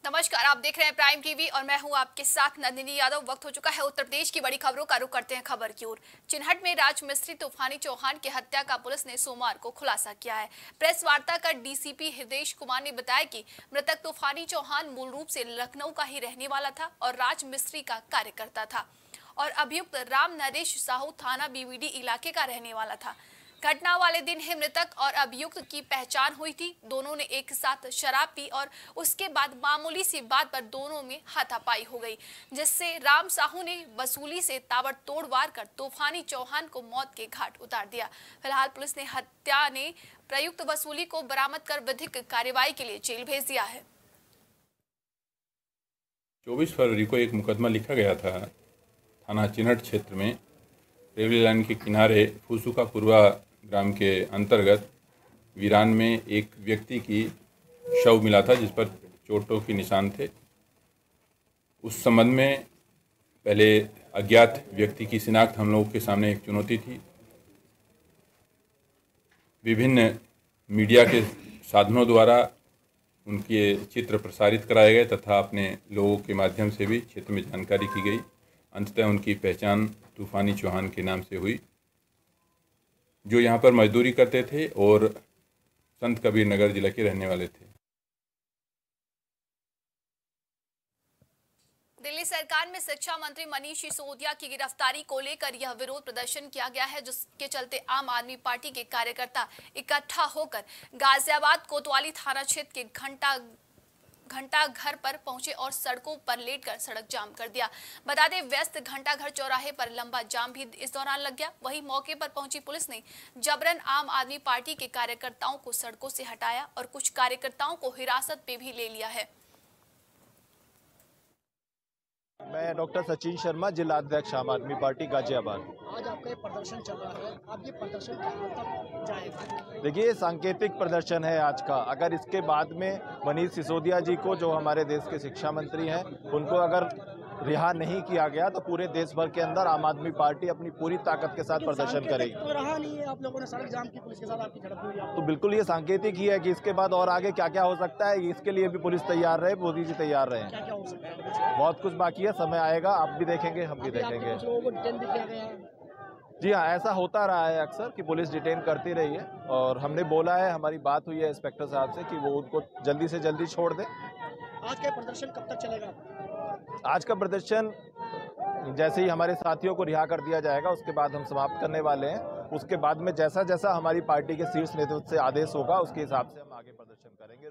नमस्कार, आप देख रहे हैं प्राइम टीवी और मैं हूं आपके साथ नंदिनी यादव। वक्त हो चुका है उत्तर प्रदेश की बड़ी खबरों का रुख करते हैं खबर की ओर। चिन्हट में राज मिस्त्री तूफानी चौहान की हत्या का पुलिस ने सोमवार को खुलासा किया है। प्रेस वार्ता कर डीसीपी हृदयेश कुमार ने बताया कि मृतक तूफानी चौहान मूल रूप से लखनऊ का ही रहने वाला था और राज मिस्त्री का कार्यकर्ता था और अभियुक्त राम नरेश साहू थाना बीवीडी इलाके का रहने वाला था। घटना वाले दिन ही मृतक और अभियुक्त की पहचान हुई थी। दोनों ने एक साथ शराब पी और उसके बाद मामूली सी बात पर दोनों में हाथापाई हो गई, जिससे राम साहू ने वसूली से ताबड़तोड़ वार कर तूफानी चौहान को मौत के घाट उतार दिया। फिलहाल पुलिस ने हत्या ने प्रयुक्त वसूली को बरामद कर विधिक कार्यवाही के लिए जेल भेज दिया है। 24 फरवरी को एक मुकदमा लिखा गया था थाना चिन्हट क्षेत्र में, रेलवे लाइन के किनारे फूसुका पूर्वा ग्राम के अंतर्गत वीरान में एक व्यक्ति की शव मिला था जिस पर चोटों के निशान थे। उस संबंध में पहले अज्ञात व्यक्ति की शिनाख्त हम लोगों के सामने एक चुनौती थी। विभिन्न मीडिया के साधनों द्वारा उनके चित्र प्रसारित कराए गए तथा अपने लोगों के माध्यम से भी क्षेत्र में जानकारी की गई। अंततः उनकी पहचान तूफानी चौहान के नाम से हुई, जो यहाँ पर मजदूरी करते थे और संत कबीर नगर जिला के रहने वाले थे। दिल्ली सरकार में शिक्षा मंत्री मनीष सिसोदिया की गिरफ्तारी को लेकर यह विरोध प्रदर्शन किया गया है, जिसके चलते आम आदमी पार्टी के कार्यकर्ता इकट्ठा होकर गाजियाबाद कोतवाली थाना क्षेत्र के घंटा घर पर पहुंचे और सड़कों पर लेटकर सड़क जाम कर दिया। बता दें, व्यस्त घंटा घर चौराहे पर लंबा जाम भी इस दौरान लग गया। वहीं मौके पर पहुंची पुलिस ने जबरन आम आदमी पार्टी के कार्यकर्ताओं को सड़कों से हटाया और कुछ कार्यकर्ताओं को हिरासत में भी ले लिया है। मैं डॉक्टर सचिन शर्मा, जिला अध्यक्ष आम आदमी पार्टी गाजियाबाद। आज आपका ये प्रदर्शन चल रहा है, आप ये प्रदर्शन कहाँ तक जाएगा? देखिए, ये सांकेतिक प्रदर्शन है आज का। अगर इसके बाद में मनीष सिसोदिया जी को, जो हमारे देश के शिक्षा मंत्री हैं, उनको अगर रिहा नहीं किया गया तो पूरे देश भर के अंदर आम आदमी पार्टी अपनी पूरी ताकत के साथ प्रदर्शन करेगी। तो रहा नहीं है, आप लोगों ने सड़क जाम की, पुलिस के साथ आपकी झड़प हुई है। तो बिल्कुल ये सांकेतिक ही है कि इसके बाद और आगे क्या क्या हो सकता है, इसके लिए भी पुलिस तैयार रहे, मोदी जी तैयार रहे। क्या क्या हो सकता है? बहुत कुछ बाकी है, समय आएगा, आप भी देखेंगे, हम भी देखेंगे। कुछ लोगों को डिटेन भी किया गया है। जी हाँ, ऐसा होता रहा है अक्सर कि पुलिस डिटेन करती रही है और हमने बोला है, हमारी बात हुई है इंस्पेक्टर साहब से कि वो उनको जल्दी से जल्दी छोड़ दें। आज का प्रदर्शन कब तक चलेगा? आज का प्रदर्शन जैसे ही हमारे साथियों को रिहा कर दिया जाएगा उसके बाद हम समाप्त करने वाले हैं। उसके बाद में जैसा जैसा हमारी पार्टी के शीर्ष नेतृत्व से आदेश होगा उसके हिसाब से हम आगे प्रदर्शन करेंगे।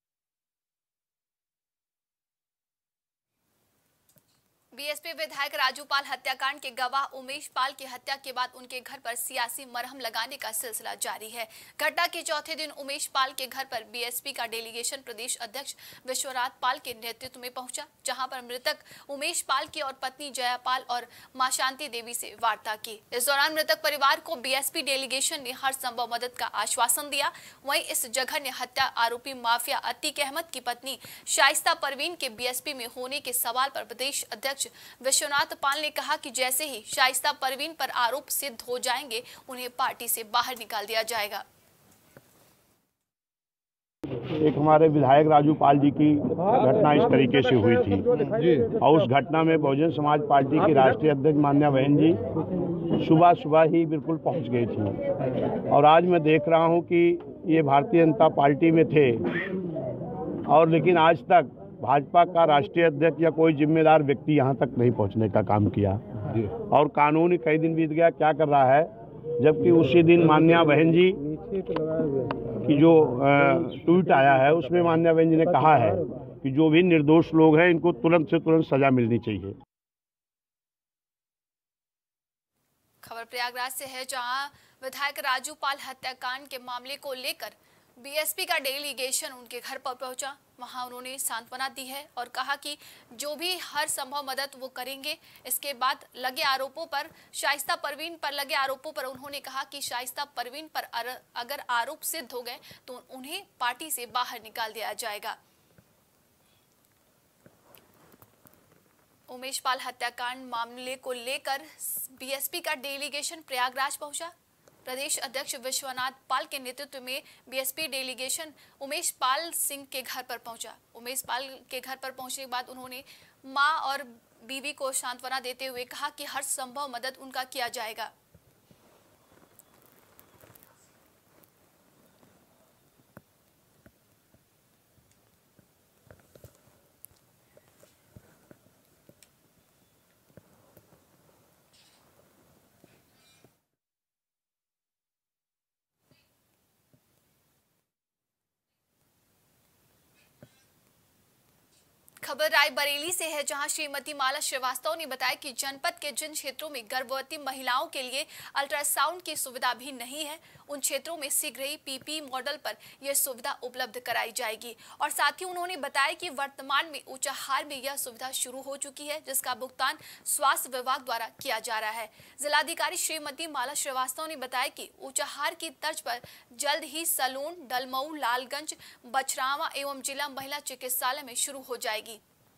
बीएसपी विधायक राजू पाल हत्याकांड के गवाह उमेश पाल की हत्या के बाद उनके घर पर सियासी मरहम लगाने का सिलसिला जारी है। घटना के चौथे दिन उमेश पाल के घर पर बीएसपी का डेलीगेशन प्रदेश अध्यक्ष विश्वनाथ पाल के नेतृत्व में पहुंचा, जहां पर मृतक उमेश पाल की और पत्नी जया पाल और मां शांति देवी से वार्ता की। इस दौरान मृतक परिवार को बीएसपी डेलीगेशन ने हर संभव मदद का आश्वासन दिया। वहीं इस जघन्य हत्या आरोपी माफिया अतीक अहमद की पत्नी शाइस्ता परवीन के बीएसपी में होने के सवाल पर प्रदेश अध्यक्ष विश्वनाथ पाल ने कहा कि जैसे ही शाइस्ता परवीन पर आरोप सिद्ध हो जाएंगे, उन्हें पार्टी से बाहर निकाल दिया जाएगा। एक हमारे विधायक राजू पाल जी की घटना इस तरीके से हुई थी और उस घटना में बहुजन समाज पार्टी की राष्ट्रीय अध्यक्ष मान्या बहन जी सुबह सुबह ही बिल्कुल पहुंच गई थी और आज मैं देख रहा हूं कि ये भारतीय जनता पार्टी में थे और लेकिन आज तक भाजपा का राष्ट्रीय अध्यक्ष या कोई जिम्मेदार व्यक्ति यहाँ तक नहीं पहुँचने का काम किया और कानून कई दिन बीत गया क्या कर रहा है, जबकि उसी दिन मान्या बहन जी की जो ट्वीट आया है उसमें मान्या बहन जी ने कहा है कि जो भी निर्दोष लोग हैं इनको तुरंत से तुरंत सजा मिलनी चाहिए। खबर प्रयागराज से है, जहां विधायक राजू पाल हत्याकांड के मामले को लेकर बीएसपी का डेलीगेशन उनके घर पर पहुंचा। वहां उन्होंने सांत्वना दी है और कहा कि जो भी हर संभव मदद वो करेंगे। इसके बाद लगे आरोपों पर, शाइस्ता परवीन पर लगे आरोपों पर उन्होंने कहा कि शाइस्ता परवीन पर अगर आरोप सिद्ध हो गए तो उन्हें पार्टी से बाहर निकाल दिया जाएगा। उमेश पाल हत्याकांड मामले को लेकर बीएसपी का डेलीगेशन प्रयागराज पहुंचा। प्रदेश अध्यक्ष विश्वनाथ पाल के नेतृत्व में बीएसपी डेलीगेशन उमेश पाल सिंह के घर पर पहुंचा। उमेश पाल के घर पर पहुंचने के बाद उन्होंने मां और बीवी को सांत्वना देते हुए कहा कि हर संभव मदद उनका किया जाएगा। खबर रायबरेली से है, जहां श्रीमती माला श्रीवास्तव ने बताया कि जनपद के जिन क्षेत्रों में गर्भवती महिलाओं के लिए अल्ट्रासाउंड की सुविधा भी नहीं है, उन क्षेत्रों में शीघ्र ही पीपी मॉडल पर यह सुविधा उपलब्ध कराई जाएगी। और साथ ही उन्होंने बताया कि वर्तमान में ऊंचाहार में यह सुविधा शुरू हो चुकी है, जिसका भुगतान स्वास्थ्य विभाग द्वारा किया जा रहा है। जिलाधिकारी श्रीमती माला श्रीवास्तव ने बताया कि ऊंचाहार की तर्ज पर जल्द ही सलून, डलमऊ, लालगंज, बछरावा एवं जिला महिला चिकित्सालय में शुरू हो जाएगी।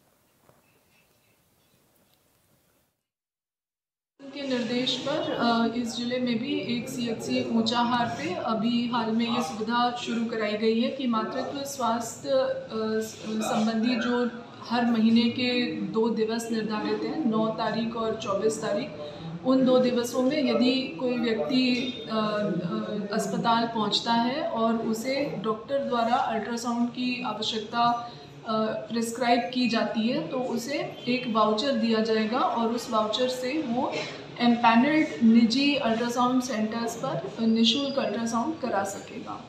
के निर्देश पर इस जिले में भी एक CHC ऊंचाहार पे अभी हाल में ये सुविधा शुरू कराई गई है कि मातृत्व स्वास्थ्य संबंधी जो हर महीने के 2 दिवस निर्धारित हैं, 9 तारीख और 24 तारीख, उन 2 दिवसों में यदि कोई व्यक्ति अस्पताल पहुंचता है और उसे डॉक्टर द्वारा अल्ट्रासाउंड की आवश्यकता प्रिस्क्राइब की जाती है, तो उसे एक वाउचर दिया जाएगा और उस वाउचर से वो एम्पैनल्ड निजी अल्ट्रासाउंड सेंटर्स पर निःशुल्क अल्ट्रासाउंड करा सकेगा।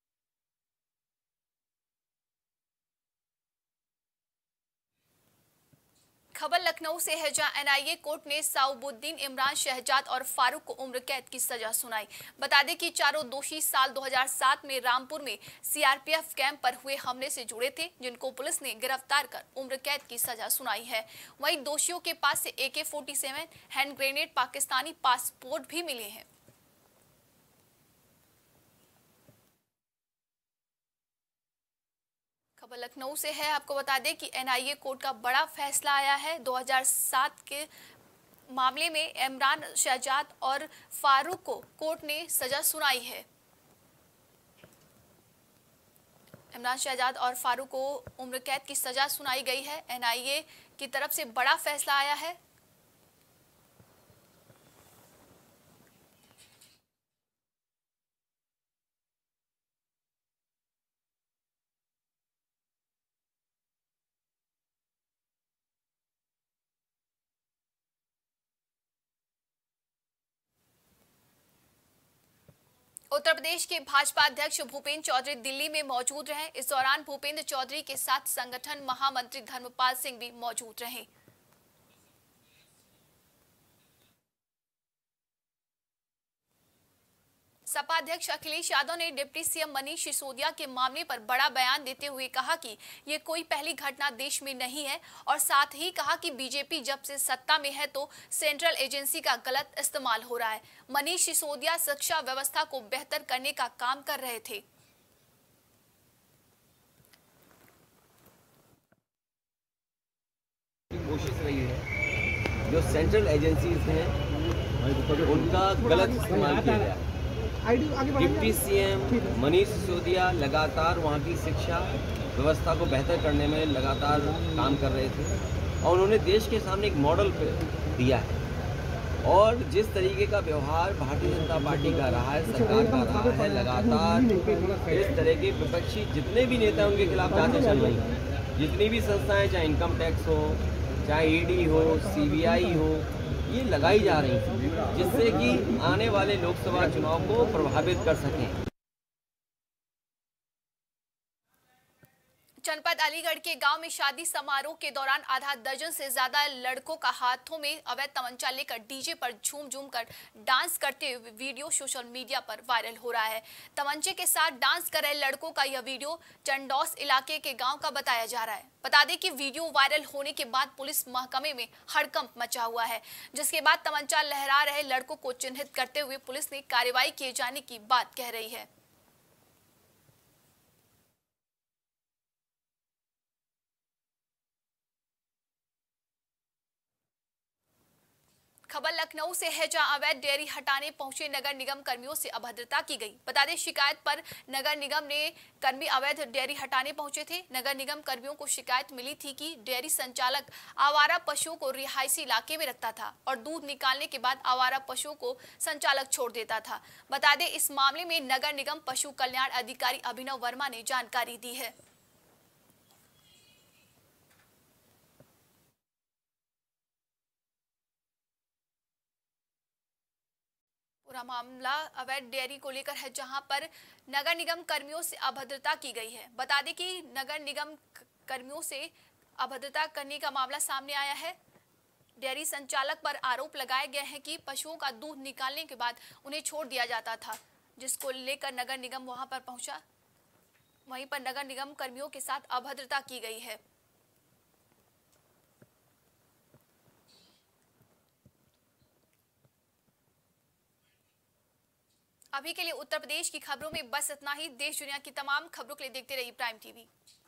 खबर लखनऊ से है, जहां NIA कोर्ट ने साउबुद्दीन, इमरान, शहजाद और फारूक को उम्र कैद की सजा सुनाई। बता दें कि चारों दोषी साल 2007 में रामपुर में CRPF कैंप पर हुए हमले से जुड़े थे, जिनको पुलिस ने गिरफ्तार कर उम्र कैद की सजा सुनाई है। वहीं दोषियों के पास से AK-47, hand grenade, Pakistani passport भी मिले हैं। खबर लखनऊ से है, आपको बता दें कि NIA कोर्ट का बड़ा फैसला आया है। 2007 के मामले में इमरान, शहजाद और फारूक को कोर्ट ने सजा सुनाई है। इमरान, शहजाद और फारूक को उम्र कैद की सजा सुनाई गई है। NIA की तरफ से बड़ा फैसला आया है। उत्तर प्रदेश के भाजपा अध्यक्ष भूपेंद्र चौधरी दिल्ली में मौजूद रहे। इस दौरान भूपेंद्र चौधरी के साथ संगठन महामंत्री धर्मपाल सिंह भी मौजूद रहे। सपा अध्यक्ष अखिलेश यादव ने डिप्टी CM मनीष सिसोदिया के मामले पर बड़ा बयान देते हुए कहा कि ये कोई पहली घटना देश में नहीं है, और साथ ही कहा कि बीजेपी जब से सत्ता में है तो सेंट्रल एजेंसी का गलत इस्तेमाल हो रहा है। मनीष सिसोदिया शिक्षा व्यवस्था को बेहतर करने का काम कर रहे थे। कोशिश रही है जो सेंट्रल एजेंसीज हैं उनका गलत इस्तेमाल किया गया। डिप्टी CM मनीष सिसोदिया लगातार वहाँ की शिक्षा व्यवस्था को बेहतर करने में लगातार काम कर रहे थे और उन्होंने देश के सामने एक मॉडल दिया है। और जिस तरीके का व्यवहार भारतीय जनता पार्टी का रहा है, सरकार का रहा है, लगातार इस तरह के विपक्षी जितने भी नेता उनके खिलाफ जांचें चल रही हैं, जितनी भी संस्थाएं, चाहे इनकम टैक्स हो, चाहे ED हो, CBI हो, ये लगाई जा रही थी जिससे कि आने वाले लोकसभा चुनाव को प्रभावित कर सकें। जनपद अलीगढ़ के गांव में शादी समारोह के दौरान आधा दर्जन से ज्यादा लड़कों का हाथों में अवैध तमंचा लेकर डीजे पर झूम झूम कर डांस करते हुए वीडियो सोशल मीडिया पर वायरल हो रहा है। तमंचे के साथ डांस कर रहे लड़कों का यह वीडियो चंडौस इलाके के गांव का बताया जा रहा है। बता दें कि वीडियो वायरल होने के बाद पुलिस महकमे में हड़कंप मचा हुआ है, जिसके बाद तमंचा लहरा रहे लड़कों को चिन्हित करते हुए पुलिस ने कार्रवाई किए जाने की बात कह रही है। खबर लखनऊ से है, जहां अवैध डेयरी हटाने पहुंचे नगर निगम कर्मियों से अभद्रता की गई। बता दें, शिकायत पर नगर निगम ने कर्मी अवैध डेयरी हटाने पहुंचे थे। नगर निगम कर्मियों को शिकायत मिली थी कि डेयरी संचालक आवारा पशुओं को रिहायशी इलाके में रखता था और दूध निकालने के बाद आवारा पशुओं को संचालक छोड़ देता था। बता दें, इस मामले में नगर निगम पशु कल्याण अधिकारी अभिनव वर्मा ने जानकारी दी है। पूरा मामला अवैध डेयरी को लेकर है, जहां पर नगर निगम कर्मियों से अभद्रता की गई है। बता दें कि नगर निगम कर्मियों से अभद्रता करने का मामला सामने आया है। डेयरी संचालक पर आरोप लगाए गए हैं कि पशुओं का दूध निकालने के बाद उन्हें छोड़ दिया जाता था, जिसको लेकर नगर निगम वहां पर पहुंचा। वहीं पर नगर निगम कर्मियों के साथ अभद्रता की गई है। अभी के लिए उत्तर प्रदेश की खबरों में बस इतना ही। देश दुनिया की तमाम खबरों के लिए देखते रहिए प्राइम टीवी।